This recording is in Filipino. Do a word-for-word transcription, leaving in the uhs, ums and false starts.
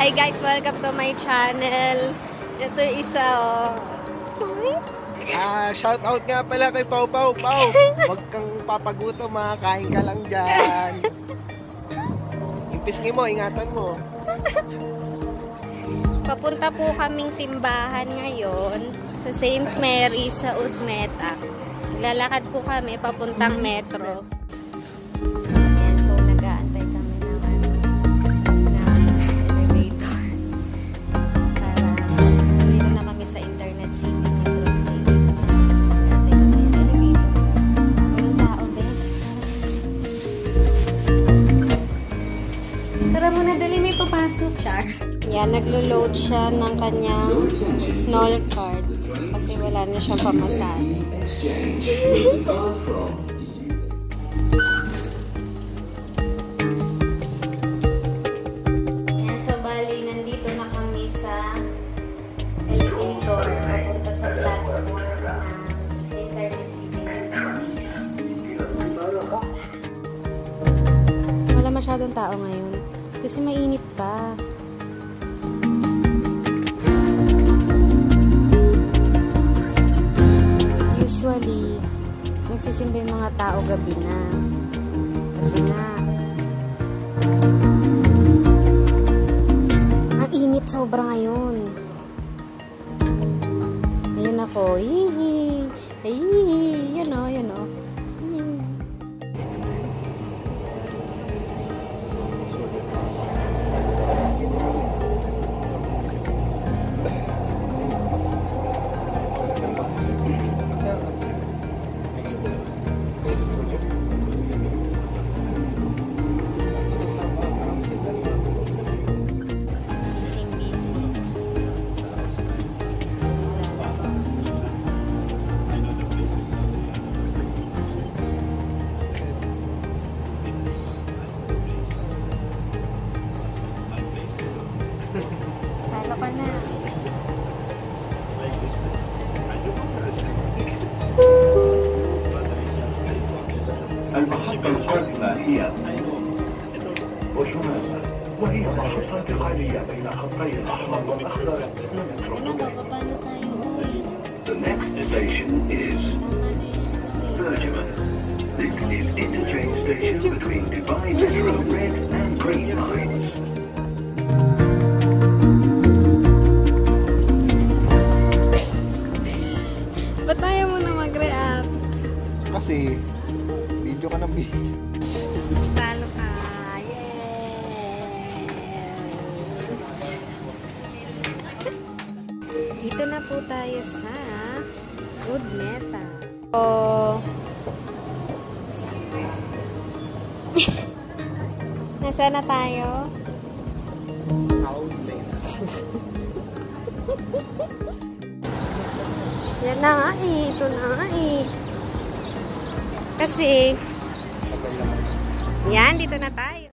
Hi guys, welcome to my channel. Ito yung isa oh. Ah, shout out nga pala kay Pau Pau Pau. Huwag kang papagutom, makakain ka lang dyan. Yung pisngi mo, ingatan mo. Papunta po kaming simbahan ngayon sa Saint Mary sa Udmeta. Lalakad po kami papuntang metro. Ayan, so nag-aantay kami ng, ano, ng elevator. Para dito na kami sa Internet City Metro Station. Nag-aantay kami ng elevator. Walang tao, besh. Tara muna, dali may papasok, Char. Yan, naglo-load siya ng kanyang N O L card kasi wala na siyang pamasahe. Yan, so bali, nandito na kami sa elevator papunta sa platform ng Internet City Metro. Wala masyadong tao ngayon kasi mainit pa. Usually, nagsisimba yung mga tao gabi na. Kasi nga, ang init sobra ngayon. Ayun ako, hihi, hihi, yun o, yun o. Talo ka na. المحطة القادمة هي وشمال وهي محطة انتقالية بين خطي الأحمر والأخضر للمترو. The next station is Bergman. This is interchange station between Dubai Metro Red and Green Lines. Ba't tayo muna mag-react? Kasi, video ka ng video. Talo ka. Yay! Dito na po tayo sa Udmeta. Oh. Nasaan na tayo? Yan na nga eh. Ito na nga eh. Kasi, yan, dito na tayo.